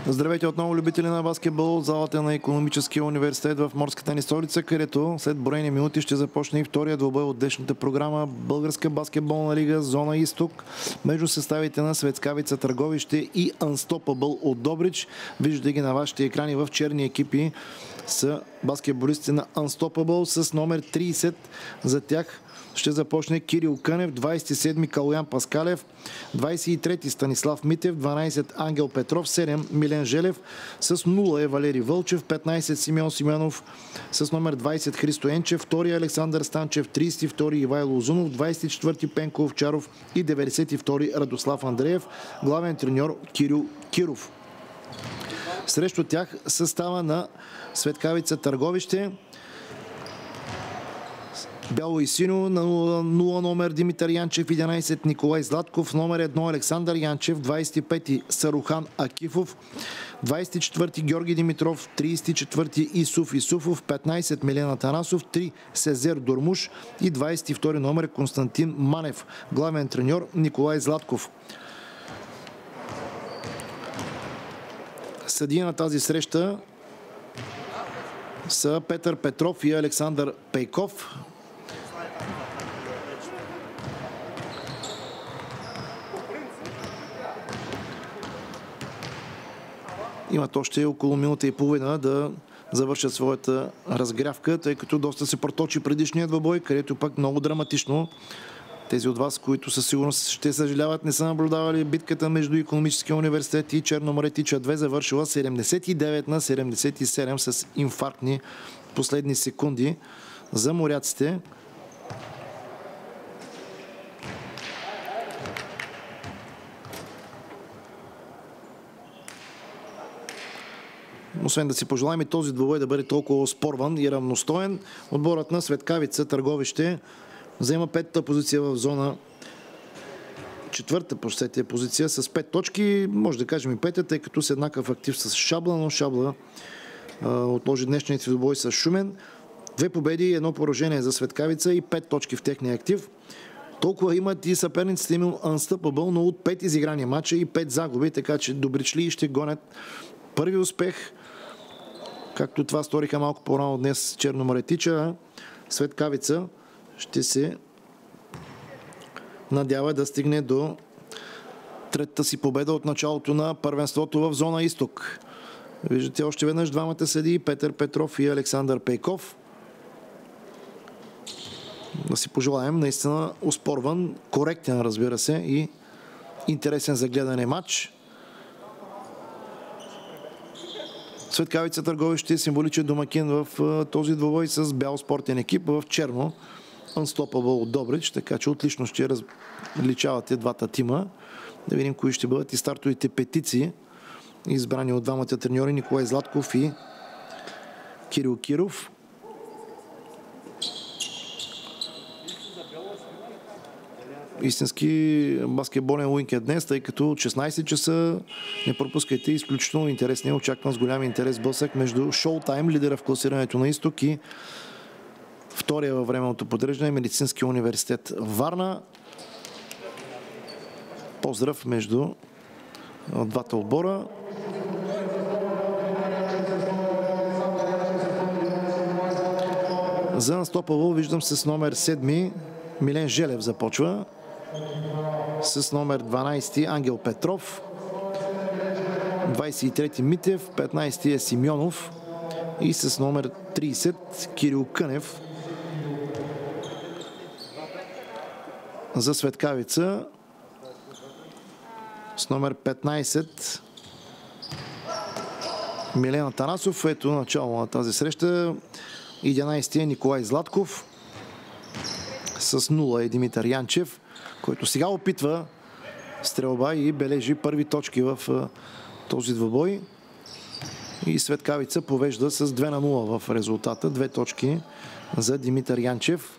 Здравейте отново, любители на баскетбол, залата на Икономическия университет в морската ни столица, където след броени минути ще започне и втория двубой от днешната програма Българска баскетболна лига Зона Изток между съставите на Светкавица Търговище и Unstoppable от Добрич. Виждате ги на вашите екрани в черни екипи са баскетболисти на Unstoppable с номер 30 за тях. Ще започне Кирил Кънев, 27-ми Калоян Паскалев, 23-ти Станислав Митев, 12 Ангел Петров, 7 Милен Желев, с 0 е Валери Вълчев, 15 Симеон Симеонов, с номер 20 Христо Енчев, 2 Александър Станчев, 32 Ивайло Озунов, 24 Пенко Овчаров и 92 Радослав Андреев, главен треньор Кирил Киров. Срещу тях състава на Светкавица Търговище. Бяло и сино на 0 номер Димитър Янчев, 11 Николай Златков, номер 1 Александър Янчев, 25 Сарухан Акифов, 24 Георги Димитров, 34 Исуф Исуфов, 15 Милена Танасов, 3 Сезер Дормуш и 22 номер Константин Манев, главен треньор Николай Златков. Съдии на тази среща са Петър Петров и Александър Пейков. Имат още около минута и половина да завършат своята разгрявка, тъй като доста се проточи предишният двубой, където пък много драматично. Тези от вас, които със сигурност ще съжаляват, не са наблюдавали битката между Икономическия университет и Черно море Тича 2, завършила 79-77 с инфарктни последни секунди за моряците. Освен да си пожелаем и този двубой да бъде толкова спорван и равностоен, отборът на Светкавица Търговище взема петата позиция в зона, четвърта позиция с 5 точки, може да кажем и пета, тъй като с еднакъв актив с Шабла, но Шабла отложи днешният двубой с Шумен. 2 победи и 1 поражение за Светкавица и 5 точки в техния актив. Толкова имат и съперниците им Unstoppable, но от 5 изиграни матча и 5 загуби, така че добричли ще гонят първи успех, както това сториха малко по-рано днес Черно море Тича. Светкавица ще се надява да стигне до третата си победа от началото на първенството в зона Изток. Виждате още веднъж двамата съдии, Петър Петров и Александър Пейков. Да си пожелаем наистина оспорван, коректен, разбира се, и интересен за гледане матч. Светкавица Търговище е символичен домакин в този двубой с бял спортен екип, в черно Unstoppable от Добрич, така че отлично ще различавате двата тима. Да видим кои ще бъдат и стартовите петици, избрани от двамата треньори Николай Златков и Кирил Киров. Истински баскетболен уикенд днес, тъй като от 16 часа не пропускайте изключително интересния, очакван с голям интерес сблъсък между Showtime, лидера в класирането на Изток, и втория във временното подреждане Медицинския университет Варна. Поздрав между двата отбора. За Unstoppable виждам с номер 7 Милен Желев започва. С номер 12 Ангел Петров, 23 Митев, 15 е Симеонов и с номер 30 Кирил Кънев. За Светкавица с номер 15 Милена Танасов. Ето начало на тази среща. 11 е Николай Златков. С 0 е Димитър Янчев, който сега опитва стрелба и бележи първи точки в този двубой. И Светкавица повежда с 2-0 в резултата. 2 точки за Димитър Янчев.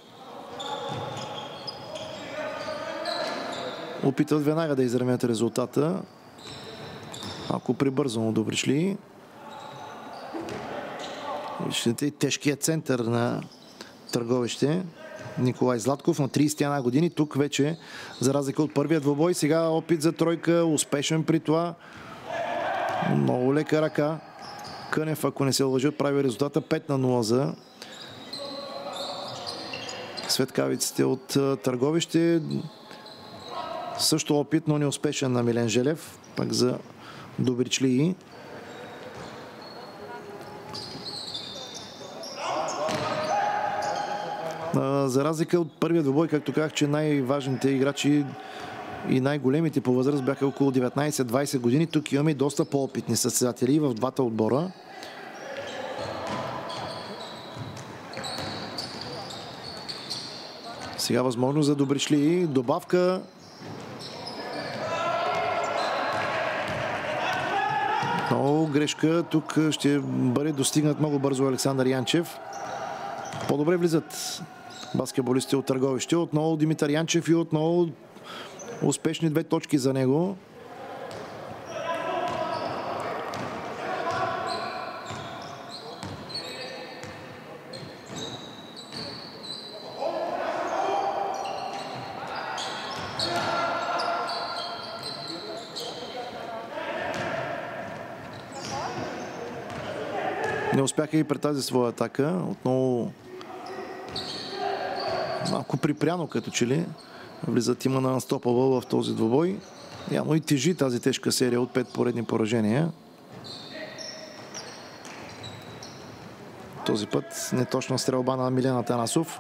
Опитват веднага да изравнят резултата. Ако прибързано добричли. Виждате тежкият център на Търговище. Николай Златков на 31 години. Тук вече, за разлика от първия двубой, сега опит за тройка, успешен при това. Много лека ръка. Кънев, ако не се лъжат, прави резултата 5-0 за светкавиците от Търговище. Също опит, но неуспешен на Милен Желев. Пак за добричлии. За разлика от първия двубой, както казах, че най-важните играчи и най-големите по възраст бяха около 19-20 години. Тук имаме и доста по-опитни състезатели в двата отбора. Сега възможност за добричлии. Добавка. Много грешка. Тук ще бъде достигнат много бързо Александър Янчев. По-добре влизат баскетболистите от Търговище. Отново Димитър Янчев и отново успешни 2 точки за него. Не успяха и пред тази своя атака. Отново малко припряно като че ли влиза тима на Unstoppable в този двубой. Явно и тежи тази тежка серия от 5 поредни поражения. Този път неточна стрелба на Милен Атанасов.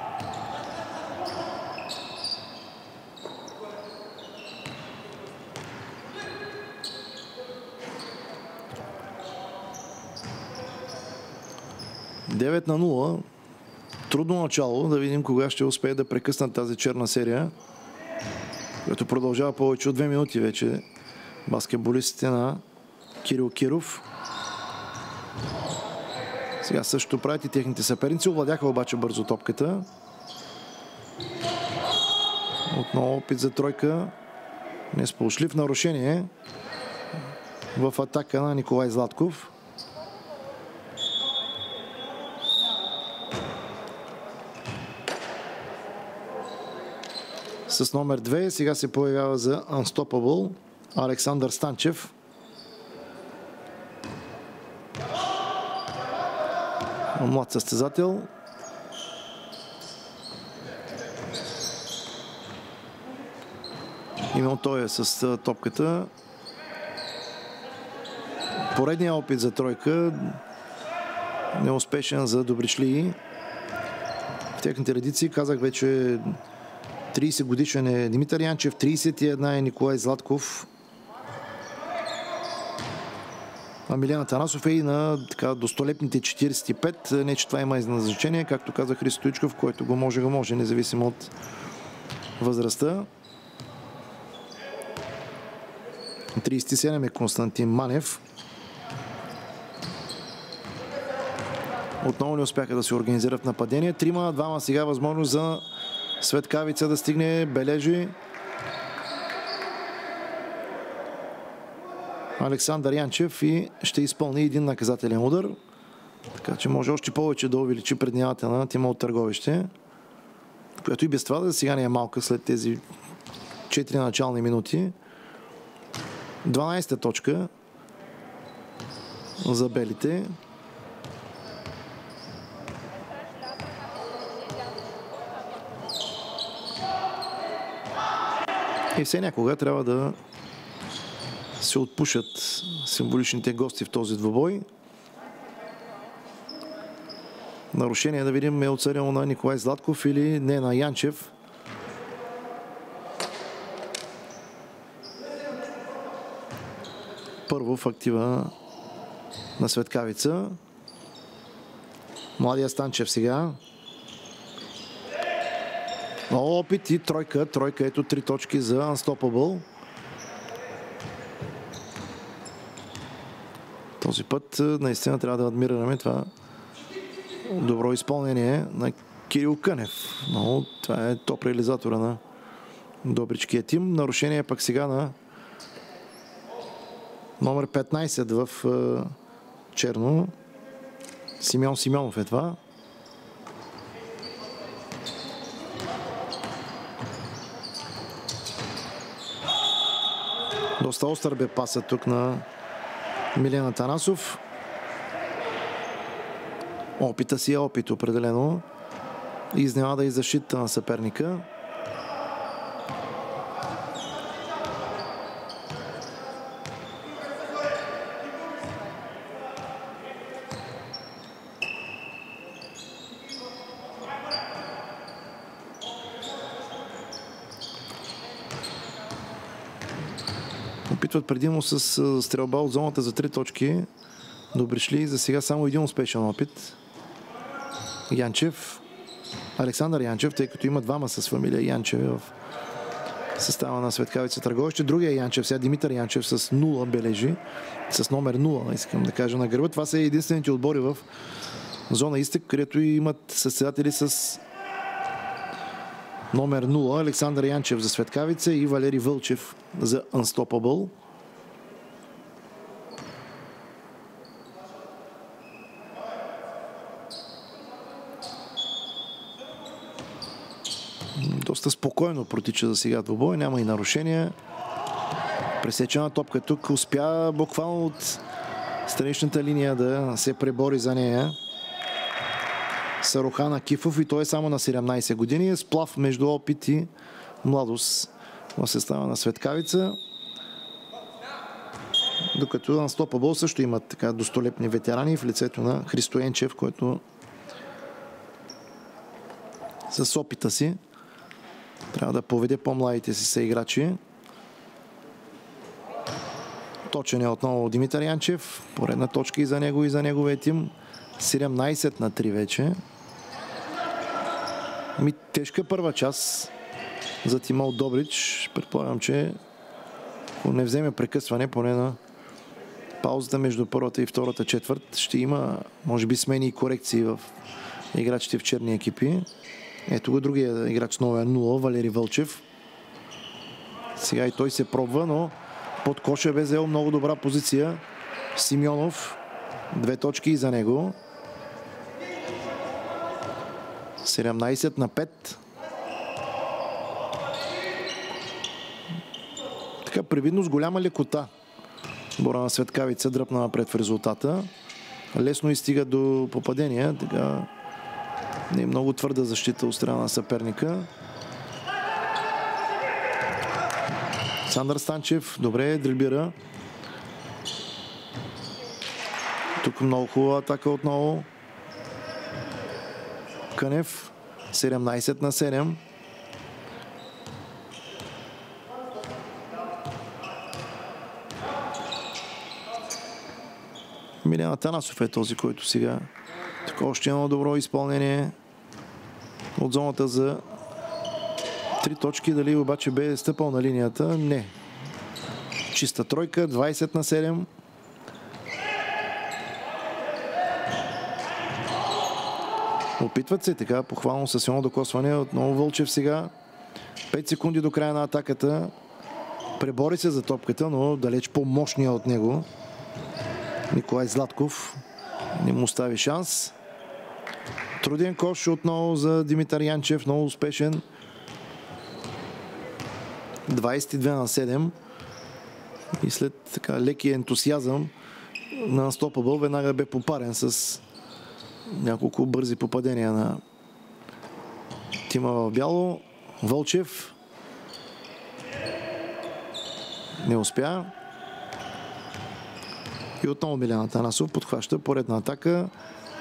Девет на 0. Трудно начало. Да видим кога ще успее да прекъснат тази черна серия, която продължава повече от 2 минути вече. Баскетболистите на Кирил Киров. Сега също правят и техните съперници. Овладяха обаче бързо топката. Отново опит за тройка. Несполучлив, нарушение в атака на Николай Златков. С номер 2 сега се появява за Unstoppable Александър Станчев. Млад състезател. Именно той е с топката. Поредният опит за тройка. Неуспешен за добричлии. В техните редици казах вече 30 годишен е Димитър Янчев, 31 е Николай Златков. А Милен Атанасов е и на така достолепните 45. Не, че това има значение, както каза Христо Стоичков, който го може, независимо от възрастта. 37 е Константин Манев. Отново не успяха да се организират нападение. 3-2 сега възможност за Светкавица да стигне. Бележи Александър Янчев и ще изпълни един наказателен удар. Така че може още повече да увеличи преднявата на тима от Търговище, която и без това да сега не е малка след тези 4 начални минути. 12-та точка за белите. И все някога трябва да се отпушат символичните гости в този двубой. Нарушение да видим е отсъдено на Николай Златков или не на Янчев. Първо в актива на Светкавица. Младия Станчев сега. Много опит и тройка. Тройка, ето 3 точки за Unstoppable. Този път наистина трябва да адмираме това добро изпълнение на Кирил Кънев. Но това е топ реализатора на добричкия тим. Нарушение пък сега на номер 15 в черно. Симеон Симеонов е това. Доста остър бе паса тук на Милен Атанасов. Опита си е опит определено. Изненада и защита на съперника. Опитват предимно с стрелба от зоната за 3 точки. Добришли за сега само един успешен опит. Янчев. Александър Янчев, тъй като има двама с фамилия Янчев в състава на Светкавица Търговище. Другия Янчев, сега Димитър Янчев с 0 бележи. С номер 0, искам да кажа, на гърба. Това са единствените отбори в зона изток, където имат състезатели с номер 0. Александър Янчев за Светкавица и Валери Вълчев за Unstoppable. Доста спокойно протича за сега двубой, няма и нарушения. Пресечена топка тук, успя буквално от страничната линия да се пребори за нея Сарухан Акифов и той е само на 17 години. Сплав между опит и младост в състава на Светкавица. Докато на Unstoppable също имат така достолепни ветерани в лицето на Христо Енчев, който с опита си трябва да поведе по-младите си съиграчи. Точен е отново Димитър Янчев. Поредна точка и за него, и за неговия тим. 17-3 вече. Тежка първа част за тима от Добрич. Предполагам, че ако не вземе прекъсване, поне на паузата между първата и втората четвърт, ще има, може би, смени и корекции в играчите в черни екипи. Ето го другия играч номер 0, Валери Вълчев. Сега и той се пробва, но под коша бе взел много добра позиция Симеонов. 2 точки и за него. 17-5. Така привидно с голяма лекота отбора на Светкавица дръпна напред в резултата. Лесно и стига до попадения. Така не е много твърда защита от страна на съперника. Сандър Станчев добре дрибира. Тук много хубава атака отново. Кънев. 17-7. Милен Атанасов е този, който сега така още едно добро изпълнение от зоната за 3 точки. Дали обаче бе стъпал на линията? Не. Чиста тройка. 20-7. Опитват се така похвално с едно докосване. Отново Вълчев сега. 5 секунди до края на атаката. Пребори се за топката, но далеч по-мощния от него Николай Златков не му остави шанс. Труден кош отново за Димитър Янчев. Много успешен. 22-7. И след така леки ентусиазъм на Unstoppable веднага бе попарен с няколко бързи попадения на тима в бяло. Вълчев не успя. И отново Милен Атанасов подхваща поредна атака.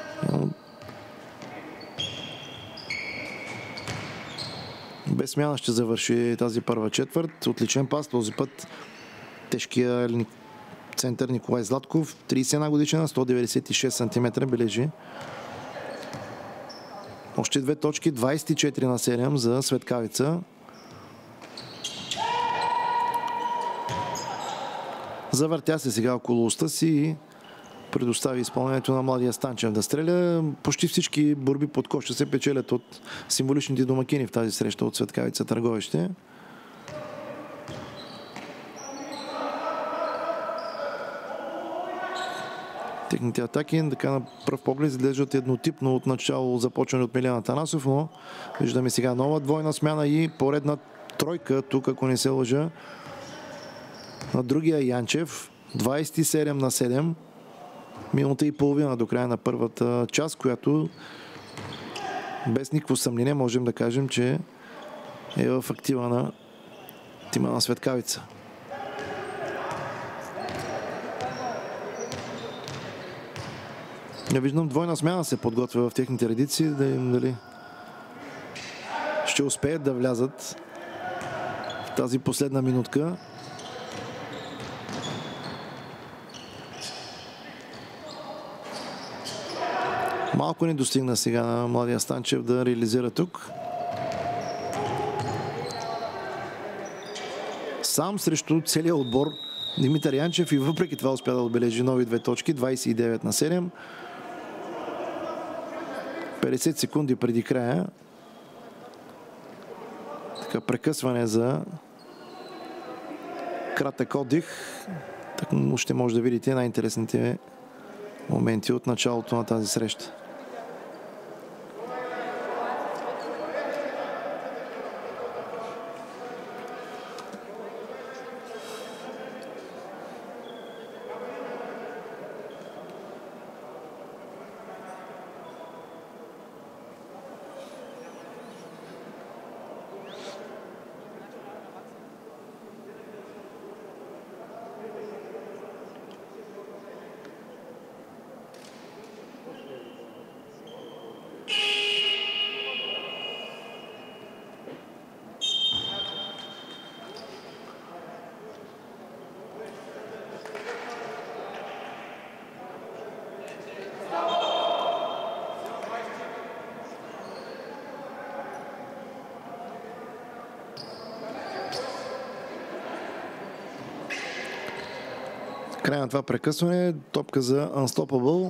Без смяна ще завърши тази първа четвърт. Отличен пас. Този път тежкия център Николай Златков. 31 годишна, 196 см бележи. Още 2 точки. 24-7 за Светкавица. Завъртя се сега около уста си и предостави изпълнението на младия Станчев да стреля. Почти всички борби под коша се печелят от символичните домакини в тази среща от Светкавица Търговище. Техните атаки така на пръв поглед изглеждат еднотипно от начало, започване от Милен Атанасов, но виждаме сега нова двойна смяна и поредна тройка, тук ако не се лъжа, на другия Янчев. 27-7. Минута и половина до края на първата част, която без никакво съмнение можем да кажем, че е в актива на тима на Светкавица. Не виждам двойна смяна се подготвя в техните редици, да им дали ще успеят да влязат в тази последна минутка. Малко не достигна сега на младия Станчев да реализира тук. Сам срещу целия отбор Димитър Янчев и въпреки това успя да отбележи нови 2 точки. 29-7. 50 секунди преди края. Така прекъсване за кратък отдих. Так ще може да видите най-интересните моменти от началото на тази среща. Край на това прекъсване, топка за Unstoppable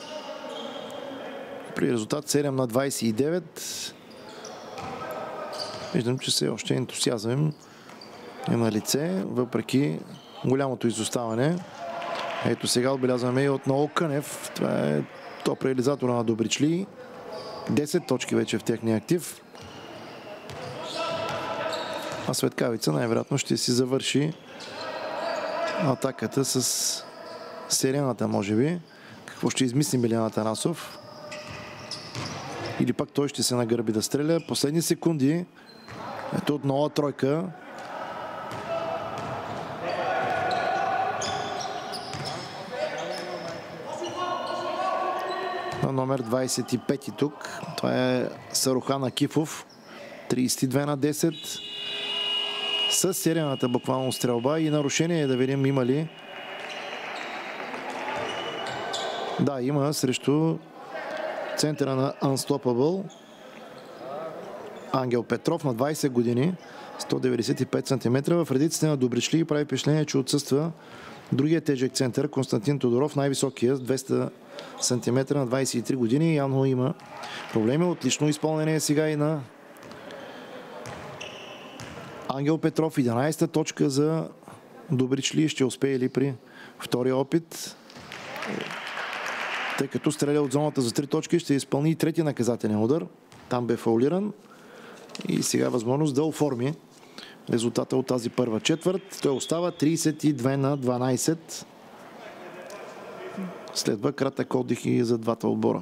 при резултат 7-29. Виждам, че все още ентусиазъм е на лице, въпреки голямото изоставане. Ето сега отбелязваме и отново Кънев. Това е топ реализатора на Добричли. 10 точки вече в техния актив. А Светкавица най-вероятно ще си завърши атаката с Серената, може би. Какво ще измисли Милена Тарасов? Или пак той ще се нагърби да стреля. Последни секунди. Ето отново тройка. На номер 25 тук. Това е Сарухан Акифов. 32-10. С Серената буквално стрелба и нарушение, да видим има ли. Да, има срещу центъра на Unstoppable. Ангел Петров на 20 години, 195 см. В редиците на Добричли и прави впечатление, че отсъства другия тежък център, Константин Тодоров, най-високия, 200 см на 23 години. Явно има проблеми. Отлично изпълнение сега и на Ангел Петров. 11-та точка за Добричли. Ще успее ли при втория опит? Тъй като стреля от зоната за 3 точки, ще изпълни и третия наказателен удар. Там бе фаулиран. И сега възможност да оформи резултата от тази първа четвърт. Той остава 32-12. Следва кратък отдих и за двата отбора.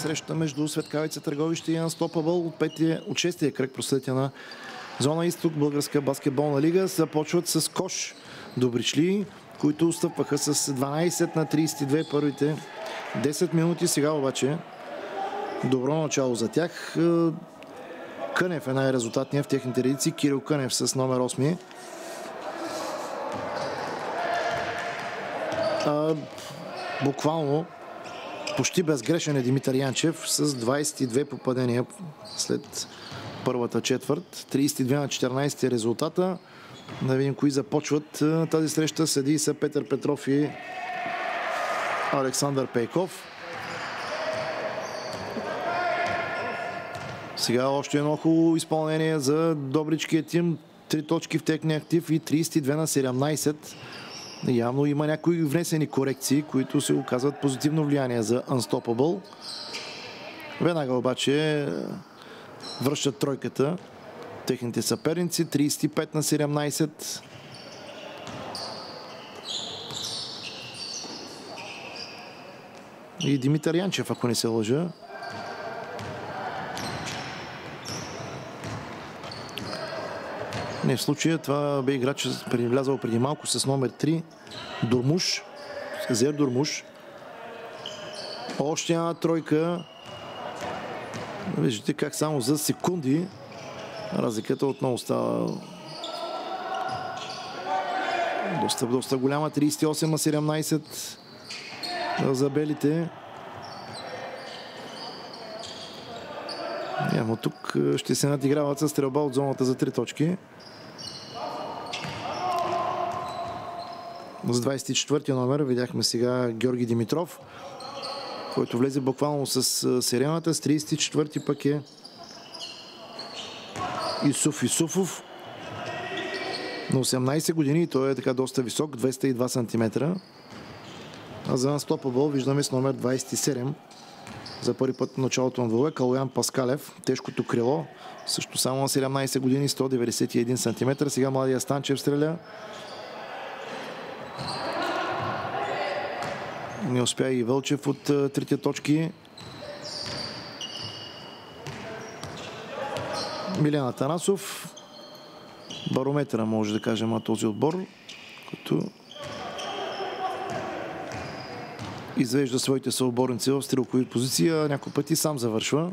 срещата между Светкавица Търговище и Unstoppable от 6-тия кръг, простете, на Зона Изток, Българска баскетболна лига. Започват с Кош Добричли, които отстъпваха с 12 на 32 първите 10 минути. Сега обаче добро начало за тях. Кънев е най-резултатният в техните редици. Кирил Кънев с номер 8. Буквално почти безгрешен е Димитър Янчев с 22 попадения след първата четвърт. 32 на 14 е резултата. Да видим кои започват тази среща. Съдии са Петър Петров и Александър Пейков. Сега още едно хубаво изпълнение за Добричкия тим. 3 точки в техния актив и 32 на 17. Явно има някои внесени корекции, които се оказват позитивно влияние за Unstoppable. Веднага обаче връщат тройката техните съперници. 35 на 17. И Димитър Янчев, ако не се лъжа. Не, в случая това бе играч, влязал преди малко с номер 3. Дурмуш. Сезер Дурмуш. Още една тройка. Виждате как само за секунди разликата отново става доста голяма. 38 на 17 за белите. Явно тук ще се надиграват с стрелба от зоната за 3 точки. С 24-ти номер видяхме сега Георги Димитров, който влезе буквално с сирената. С 34-ти пък е Исуф Исуфов. На 18 години и той е така доста висок, 202 см. А за Unstoppable виждаме с номер 27. За първи път в началото на двобоя Калоян Паскалев, тежкото крило, също само на 17 години, 191 см. Сега младия Станчев стреля. Не успя и Вълчев от трите точки. Милен Атанасов. Барометъра, може да кажем, на този отбор, който извежда своите съотборници в стрелкови позиции, а няколко пъти сам завършва.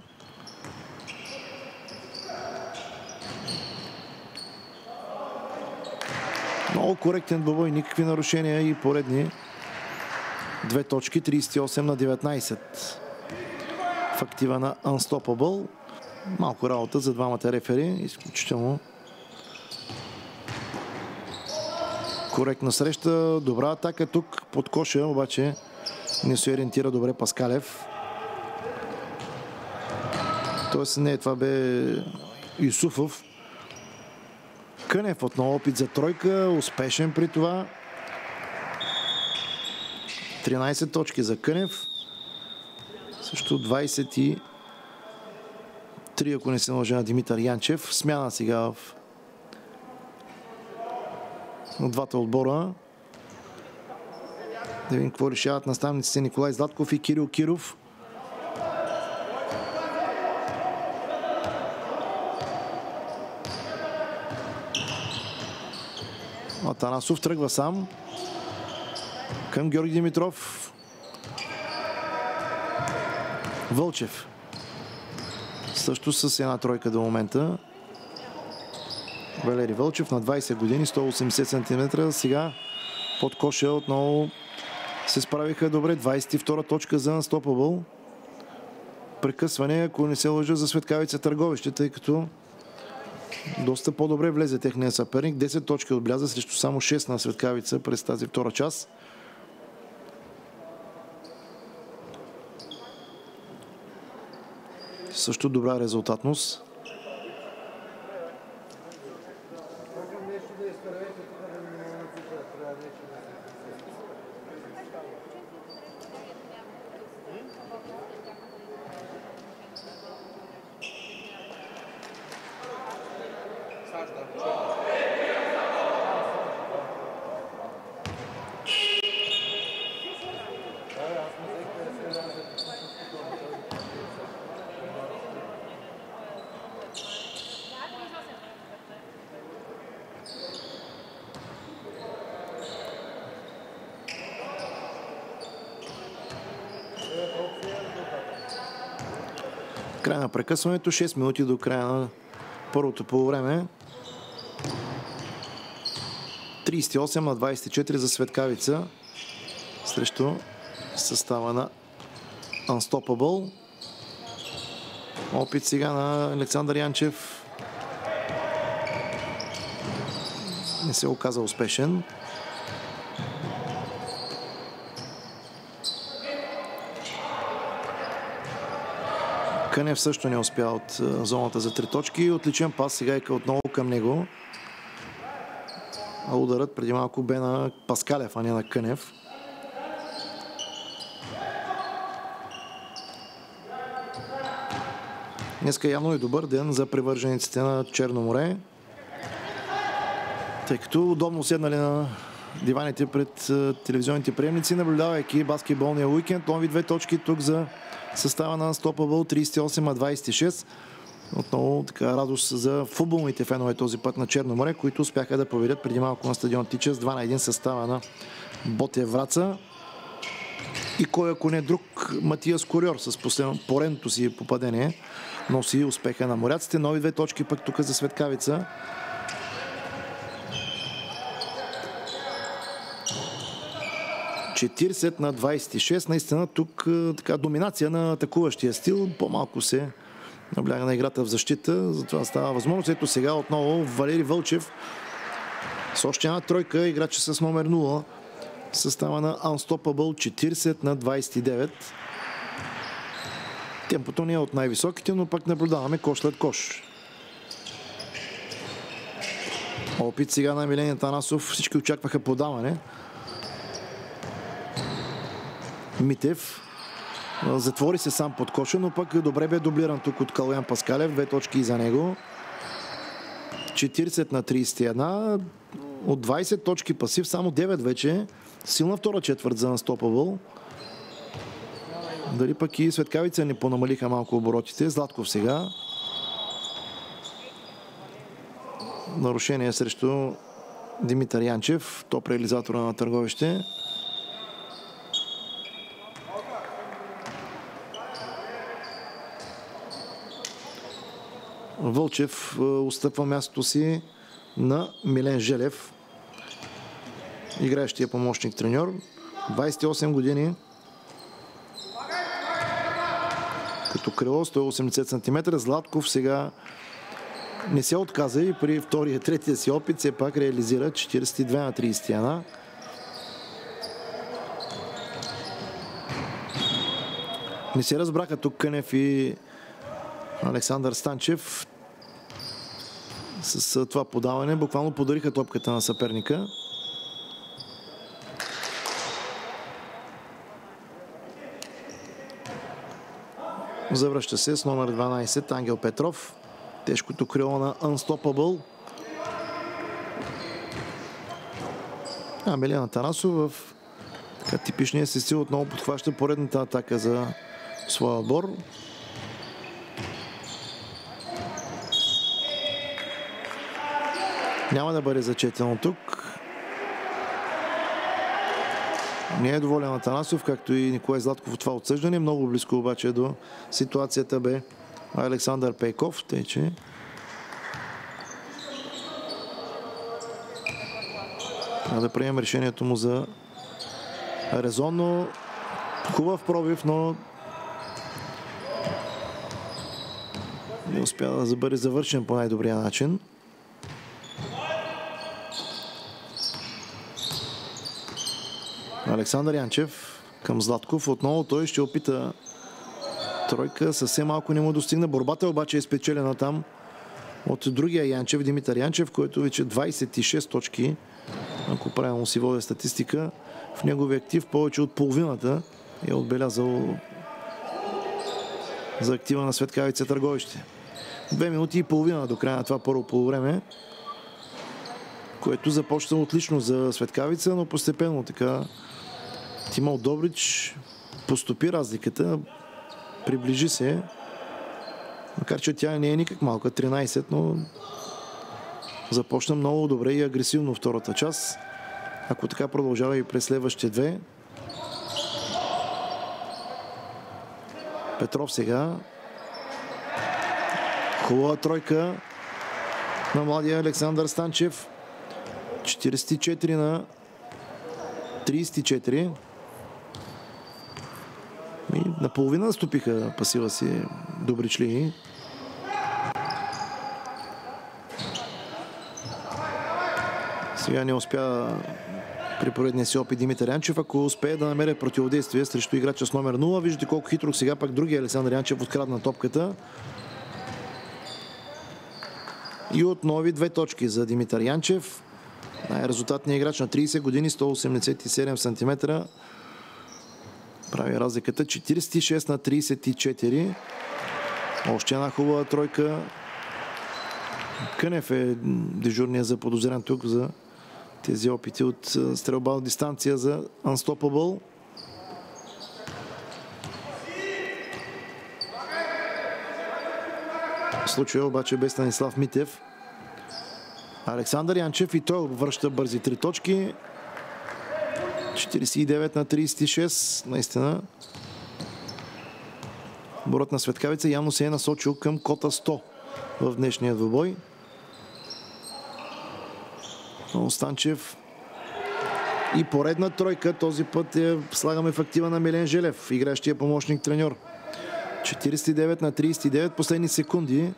Много коректен двобой, никакви нарушения и поредни 2 точки, 38 на 19 в актива на Unstoppable. Малко работа за двамата рефери, изключително коректна среща, добра атака тук под коша, обаче не се ориентира добре Паскалев. Тоест не, това бе Юсуфов. Кънев отново опит за тройка, успешен при това. 13 точки за Кънев. Също 23, ако не се лъжа, на Димитър Янчев. Смяна сега в двата отбора. Да видим какво решават наставниците Николай Златков и Кирил Киров. Атанасов тръгва сам към Георги Димитров. Вълчев също с една тройка до момента. Валери Вълчев на 20 години, 180 см. Сега под коша отново се справиха добре. 22 точка за Unstoppable. Прекъсване, ако не се лъжа, за Светкавица Търговище, тъй като доста по-добре влезе техния съперник. 10 точки отбеляза срещу само 6 на Светкавица през тази втора част. Също добра резултатност. Край на прекъсването, 6 минути до края на първото полувреме. 38-24 за Светкавица срещу състава на Unstoppable. Опит сега на Александър Янчев. Не се оказа успешен. Кънев също не успя от зоната за 3 точки. Отличен пас сега е отново към него. А ударът преди малко бе на Паскалев, а не на Кънев. Днеска явно е добър ден за привържениците на Черно море, тъй като удобно седнали на диваните пред телевизионните приемници, наблюдавайки баскетболния уикенд. Нови 2 точки тук за състава на Unstoppable, 38-26. Отново така радост за футболните фенове този път на Черно море, които успяха да победят преди малко на стадион Тича с 2-1 състава на Ботев Враца. И кой ако не друг, Матиас Курьор с поредното си попадение носи успеха на моряците. Нови 2 точки пък тук за Светкавица. на 26. Наистина тук така доминация на атакуващия стил. По-малко се набляга на играта в защита. Затова става възможност. Ето сега отново Валери Вълчев с още една тройка. Играча с номер 0. Състава на Unstoppable, 40-29. Темпото не е от най-високите, но пък наблюдаваме кош след кош. Опит сега на Милен Атанасов. Всички очакваха подаване. Митев затвори се сам под коша, но пък добре бе дублиран тук от Калуян Паскалев. 2 точки и за него. 40-31. От 20 точки пасив, само 9 вече. Силна втора четвърт за Unstoppable. Дали пък и Светкавица не понамалиха малко оборотите. Златков сега. Нарушение срещу Димитър Янчев, топ реализатора на Търговище. Вълчев отстъпва мястото си на Милен Желев, играещия помощник треньор. 28 години. Като крило, 180 см. Златков сега не се отказа и при втория, третия си опит все пак реализира 42-31. Не се разбраха тук Кънев и Александър Станчев с това подаване. Буквално подариха топката на съперника. Завръща се с номер 12 Ангел Петров. Тежкото крило на Unstoppable. Милен Атанасов в типичния си стил отново подхваща поредната атака за своя отбор. Няма да бъде зачетено тук. Не е доволен Атанасов, както и Николай Златков от това отсъждане. Много близко обаче до ситуацията бе Александър Пейков. Тъй, че да приемем решението му за резонно. Хубав пробив, но не успя да бъде завършен по най-добрия начин. Александър Янчев към Златков. Отново той ще опита тройка. Съвсем малко не му достигна. Борбата обаче е спечелена там от другия Янчев, Димитър Янчев, който вече 26 точки, ако правилно си водя статистика. В неговия актив повече от половината е отбелязал за актива на Светкавица Търговище. 2 минути и половина до края на това първо полувреме, което започна отлично за Светкавица, но постепенно така Тимол Добрич поступи разликата, приближи се, макар че тя не е никак малка, 13, но започна много добре и агресивно втората част. Ако така продължава и през следващите две. Петров сега Хубава тройка на младия Александър Станчев. 44 на 34. И наполовина стопиха пасива си добричли. Сега не успя при поредния си опит Димитър Янчев. Ако успее да намери противодействие срещу играча с номер 0, виждате колко хитро сега пак другия Александър Янчев открадна топката. И отново 2 точки за Димитър Янчев. Най-резултатният играч на 30 години, 187 см. Прави разликата 46 на 34. Още една хубава тройка. Кънев е дежурния за подозрен тук за тези опити от стрелба от дистанция за Unstoppable. В случая обаче без Станислав Митев. Александър Янчев и той връща бързи 3 точки. 49 на 36. Наистина борът на Светкавица явно се е насочил към кота 100 в днешния двубой. Станчев и поредна тройка. Този път слагаме в актива на Милен Желев, игращия помощник треньор. 49 на 39, последни секунди.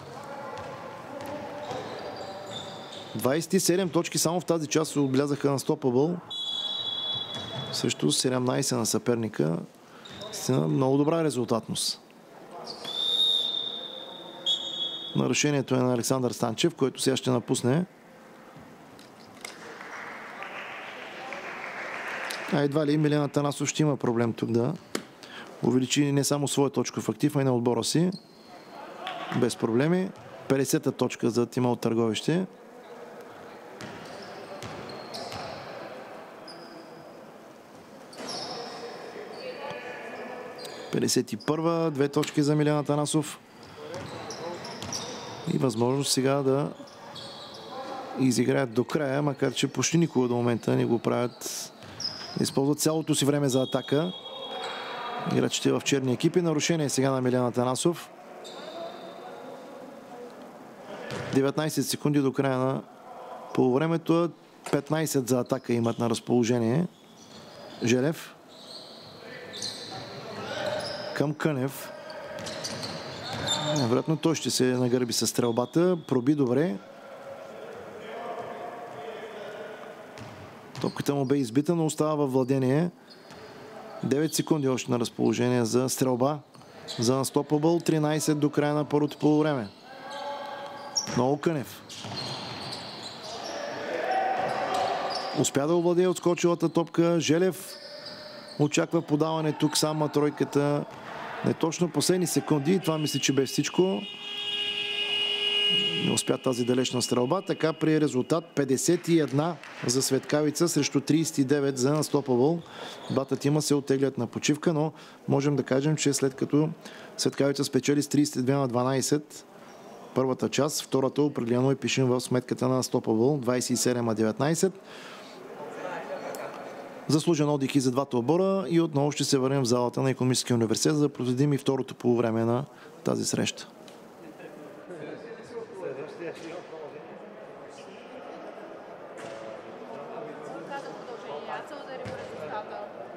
27 точки само в тази част отбелязаха Unstoppable срещу 17 на съперника. Много добра резултатност. Нарушението е на Александър Станчев, който сега ще напусне. Едва ли Милен Атанасов ще има проблем тук да увеличи не само своя точков актив, а и на отбора си. Без проблеми. 50-та точка за тима от Търговище. Петдесет и първа, 2 точки за Милен Атанасов. И възможност сега да изиграят до края, макар че почти никога до момента не го правят. Използват цялото си време за атака. Играчите в черни екипи. Нарушение сега на Милен Атанасов. 19 секунди до края на полувремето. 15 за атака имат на разположение. Желев. Към Кънев. Вероятно той ще се нагърби с стрелбата. Проби добре. Топката му бе избита, но остава във владение. 9 секунди още на разположение за стрелба. За Unstoppable. 13 до края на първото полувреме. Много Кънев. Успя да овладее отскочилата топка. Желев очаква подаване тук. Сама тройката. Не точно последни секунди. Това мисля, че бе всичко. Не успя тази далечна стрелба. Така при резултат 51 за Светкавица срещу 39 за Unstoppable. Двата тима се оттеглят на почивка, но можем да кажем, че след като Светкавица спечели с 32 на 12 първата част, втората определено е пишем в сметката на Unstoppable 27 на 19. Заслужен отдих и за двата отбора и отново ще се върнем в залата на Икономическия университет, за да проследим и второто полувреме на тази среща. Продължение, я целодарим резултата.